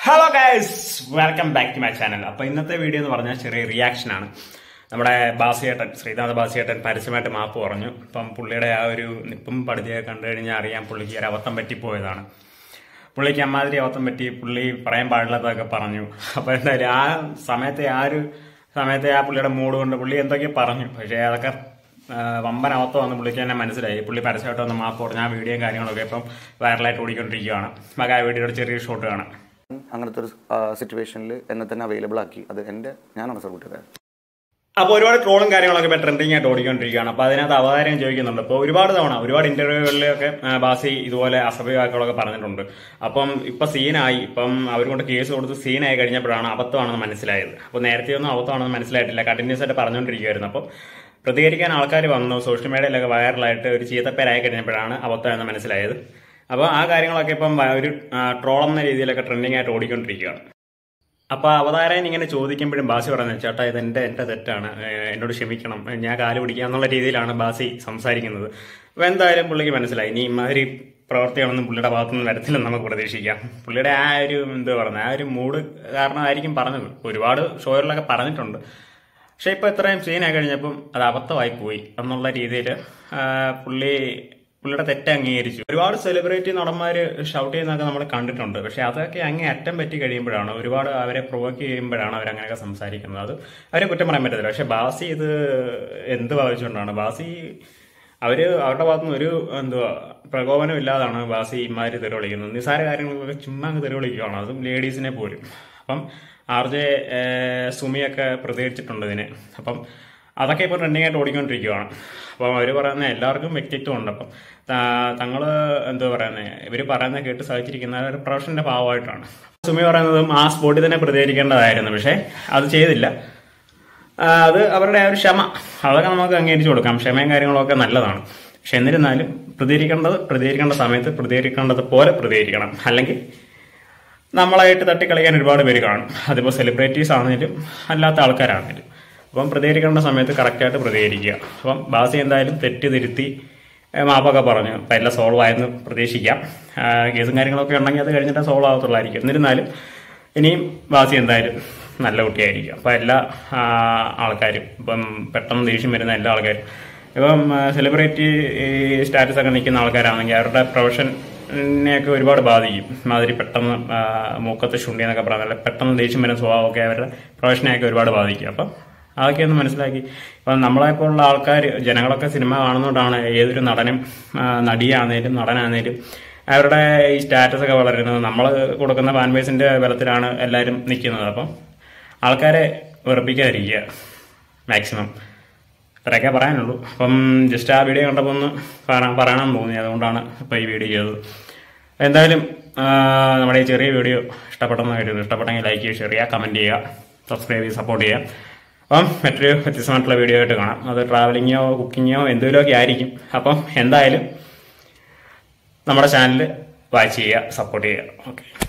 Hello guys, welcome back to my channel. അപ്പോൾ ഇന്നത്തെ video എന്ന് പറഞ്ഞാൽ ചെറിയ റിയാക്ഷൻ ആണ്. നമ്മുടെ ബാസിയേട്ടൻ ശ്രീനാഥ് ബാസിയേട്ടൻ പരസ്യമായിട്ട് മാപ്പ് പറഞ്ഞു. അപ്പം പുള്ളിയുടെ ആ ഒരു നിപ്പും പടുതിയൊക്കെ കണ്ടു കഴിഞ്ഞാൽ അറിയാം പുള്ളിക്ക് ഒരു അബദ്ധം പറ്റിപ്പോയതാണ്. പുള്ളിക്ക് അമ്മാതിരി അബദ്ധം പറ്റി പുള്ളി പറയാൻ പാടില്ലാത്തതൊക്കെ പറഞ്ഞു. അപ്പോൾ എന്തായാലും ആ സമയത്തെ ആ പുള്ളിയുടെ മൂഡ് കൊണ്ട് പുള്ളി എന്തൊക്കെ പറഞ്ഞു. പക്ഷേ അതൊക്കെ വമ്പൻ അവസ്ഥ വന്ന് പുള്ളിക്ക് തന്നെ മനസ്സിലായി. പുള്ളി പരസ്യമായിട്ട് വന്ന് മാപ്പ് പറഞ്ഞു. ആ വീഡിയോയും കാര്യങ്ങളൊക്കെ ഇപ്പം വൈറലായിട്ട് ഓടിക്കൊണ്ടിരിക്കുകയാണ്. നമുക്ക് ആ വീഡിയോയുടെ ചെറിയ ഷോട്ട് കാണാം. അങ്ങനത്തെ ഒരു സിറ്റുവേഷനിൽ എന്നെ തന്നെ അവൈലബിൾ ആക്കി. അത് ഞാനാണ് സർ കൂട്ടിയത്. അപ്പോൾ ഒരുപാട് ട്രോളും കാര്യങ്ങളൊക്കെ ഇപ്പോൾ ട്രെൻഡിങ് ആയിട്ട് ഓടിക്കൊണ്ടിരിക്കുകയാണ്. അപ്പോൾ അതിനകത്ത് അവതാരം ചോദിക്കുന്നുണ്ട്. അപ്പോൾ ഒരുപാട് ഇന്റർവ്യൂകളിലൊക്കെ ബാസി ഇതുപോലെ അസഭ്യ വാക്കുകളൊക്കെ പറഞ്ഞിട്ടുണ്ട്. അപ്പം ഇപ്പം സീനായി. ഇപ്പം അവരുകൊണ്ട് കേസ് കൊടുത്ത് സീനായി കഴിഞ്ഞപ്പോഴാണ് അബദ്ധമാണെന്ന് മനസ്സിലായത്. അപ്പോൾ നേരത്തെ ഒന്നും അബദ്ധമാണെന്ന് മനസ്സിലായിട്ടില്ല. കണ്ടിന്യൂസ് ആയിട്ട് പറഞ്ഞുകൊണ്ടിരിക്കുകയായിരുന്നു. അപ്പം പ്രതികരിക്കാൻ ആൾക്കാർ വന്നു. സോഷ്യൽ മീഡിയയിലൊക്കെ വൈറലായിട്ട് ഒരു ചീത്തപ്പേരായി കഴിഞ്ഞപ്പോഴാണ് അബദ്ധമെന്ന് മനസ്സിലായത്. അപ്പോൾ ആ കാര്യങ്ങളൊക്കെ ഇപ്പം ഒരു ട്രോളെന്ന രീതിയിലൊക്കെ ട്രെൻഡിങ് ആയിട്ട് ഓടിക്കൊണ്ടിരിക്കുകയാണ്. അപ്പോൾ അവതാരകൻ ഇങ്ങനെ ചോദിക്കുമ്പോഴും ബാസി പറയുന്നത് ചേട്ടാ ഇത് എൻ്റെ തെറ്റാണ്, എന്നോട് ക്ഷമിക്കണം, ഞാൻ കാല് പിടിക്കുക എന്നുള്ള രീതിയിലാണ് ബാസി സംസാരിക്കുന്നത്. അപ്പോൾ എന്തായാലും പുള്ളിക്ക് മനസ്സിലായി ഇനി ഇമാതിരി പ്രവർത്തിയാണെന്നും പുള്ളിയുടെ ഭാഗത്തുനിന്ന് വരത്തില്ലെന്ന് നമുക്ക് പ്രതീക്ഷിക്കാം. പുള്ളിയുടെ ആ ഒരു ആ ഒരു മൂഡ് കാരണമായിരിക്കും പറഞ്ഞത്. ഒരുപാട് ഷോകളിലൊക്കെ പറഞ്ഞിട്ടുണ്ട്. പക്ഷെ ഇപ്പോൾ ഇത്രയും സീനായി കഴിഞ്ഞപ്പം അത് അബദ്ധമായി പോയി എന്നുള്ള രീതിയിൽ പുള്ളിയുടെ തെറ്റ് അംഗീകരിച്ചു. ഒരുപാട് സെലിബ്രിറ്റി നടന്മാർ ഷൗട്ട് ചെയ്യുന്നതൊക്കെ നമ്മൾ കണ്ടിട്ടുണ്ട്. പക്ഷെ അതൊക്കെ അങ്ങേ അറ്റം പറ്റി കഴിയുമ്പോഴാണ്, ഒരുപാട് അവരെ പ്രൊവോക്ക് ചെയ്യുമ്പോഴാണ് അവരങ്ങനെയൊക്കെ സംസാരിക്കുന്നത്. അത് അവരെ കുറ്റം പറയാൻ പറ്റത്തില്ല. പക്ഷെ ബാസി ഇത് എന്ത് ഭാവിച്ചുകൊണ്ടാണ് അവരുടെ ഭാഗത്തുനിന്ന് ഒരു പ്രകോപനം ഇല്ലാതാണ് ബാസി ഇമാതിരി തെറി വിളിക്കുന്നത്. നിസ്സാര കാര്യങ്ങളൊക്കെ ചുമ്മാ അങ്ങ് തെറി വിളിക്കുകയാണ്, അതും ലേഡീസിനെ പോലും. അപ്പം ആർജെ സുമിയൊക്കെ പ്രതികരിച്ചിട്ടുണ്ട് ഇതിന്. അപ്പം അതൊക്കെ ഇപ്പോൾ ട്രെൻഡിങ് ആയിട്ട് ഓടിക്കൊണ്ടിരിക്കുകയാണ്. അപ്പം അവർ പറയുന്ന എല്ലാവർക്കും വ്യക്തിത്വമുണ്ട്. അപ്പം തങ്ങൾ ഇവർ പറയുന്നത് കേട്ട് സഹിച്ചിരിക്കുന്ന ഒരു പ്രൊഫഷന്റെ ഭാഗമായിട്ടാണ്. സുമി പറയുന്നതും ആ സ്പോട്ടിൽ തന്നെ പ്രതികരിക്കേണ്ടതായിരുന്നു. പക്ഷേ അത് ചെയ്തില്ല. അത് അവരുടെ ആ ഒരു ക്ഷമ, അതൊക്കെ നമുക്ക് അംഗീകരിച്ചു കൊടുക്കാം. ക്ഷമയും കാര്യങ്ങളൊക്കെ നല്ലതാണ്. പക്ഷെ എന്നിരുന്നാലും പ്രതികരിക്കേണ്ട സമയത്ത് പ്രതികരിക്കേണ്ടത് പോലെ പ്രതികരിക്കണം. അല്ലെങ്കിൽ നമ്മളായിട്ട് തട്ടിക്കളിക്കാൻ ഒരുപാട് പേര് കാണും. അതിപ്പോൾ സെലിബ്രിറ്റീസ് ആണെങ്കിലും അല്ലാത്ത ആൾക്കാരാണെങ്കിലും. അപ്പം പ്രതികരിക്കേണ്ട സമയത്ത് കറക്റ്റായിട്ട് പ്രതികരിക്കുക. അപ്പം ബാസി എന്തായാലും തെറ്റ് തിരുത്തി മാപ്പൊക്കെ പറഞ്ഞു. അപ്പം എല്ലാം സോൾവ് ആയെന്ന് പ്രതീക്ഷിക്കാം. കേസും കാര്യങ്ങളൊക്കെ ഉണ്ടെങ്കിൽ അത് കഴിഞ്ഞിട്ട് സോൾവ് ആകത്തുള്ളായിരിക്കും. എന്നിരുന്നാലും ഇനിയും ബാസി എന്തായാലും നല്ല കുട്ടിയായിരിക്കും. അപ്പം എല്ലാ ആൾക്കാരും ഇപ്പം പെട്ടെന്ന് ദേഷ്യം വരുന്ന എല്ലാ ആൾക്കാരും ഇപ്പം സെലിബ്രിറ്റി സ്റ്റാറ്റസ് ഒക്കെ നിൽക്കുന്ന ആൾക്കാരാണെങ്കിൽ അവരുടെ പ്രൊഫഷനെയൊക്കെ ഒരുപാട് ബാധിക്കും. മാതിരി പെട്ടെന്ന് മൂക്കത്ത് ശുണ്ടി എന്നൊക്കെ പറഞ്ഞാൽ പെട്ടെന്ന് ദേഷ്യം വരുന്ന സ്വഭാവമൊക്കെ അവരുടെ പ്രൊഫഷനെയൊക്കെ ഒരുപാട് ബാധിക്കും. അപ്പം അതൊക്കെ ഒന്ന് മനസ്സിലാക്കി. ഇപ്പം നമ്മളെപ്പോലുള്ള ആൾക്കാർ, ജനങ്ങളൊക്കെ സിനിമ കാണുന്നതുകൊണ്ടാണ് ഏതൊരു നടനും നടിയാണേലും നടനാണേലും അവരുടെ ഈ സ്റ്റാറ്റസ് ഒക്കെ വളരുന്നത്. നമ്മൾ കൊടുക്കുന്ന ഫാൻ ബേസിന്റെ ബലത്തിലാണ് എല്ലാവരും നിൽക്കുന്നത്. അപ്പം ആൾക്കാരെ വെറുപ്പിക്കാതിരിക്കുക മാക്സിമം. ഇത്രയൊക്കെ പറയാനുള്ളൂ. അപ്പം ജസ്റ്റ് ആ വീഡിയോ കണ്ടപ്പോൾ ഒന്ന് പറയണം തോന്നി, അതുകൊണ്ടാണ് ഇപ്പോൾ ഈ വീഡിയോ ചെയ്തത്. എന്തായാലും നമ്മുടെ ഈ ചെറിയ വീഡിയോ ഇഷ്ടപ്പെട്ടെങ്കിൽ ലൈക്ക് ചെയ്യുക, ഷെയർ ചെയ്യുക, കമൻറ്റ് ചെയ്യുക, സബ്സ്ക്രൈബ് ചെയ്ത് സപ്പോർട്ട് ചെയ്യുക. അപ്പം മറ്റൊരു വ്യത്യസ്തമായിട്ടുള്ള വീഡിയോ ആയിട്ട് കാണാം. അത് ട്രാവലിങ്ങോ കുക്കിങ്ങോ എന്തെങ്കിലുമൊക്കെ ആയിരിക്കും. അപ്പം എന്തായാലും നമ്മുടെ ചാനൽ വാച്ച് ചെയ്യുക, സപ്പോർട്ട് ചെയ്യുക. ഓക്കെ.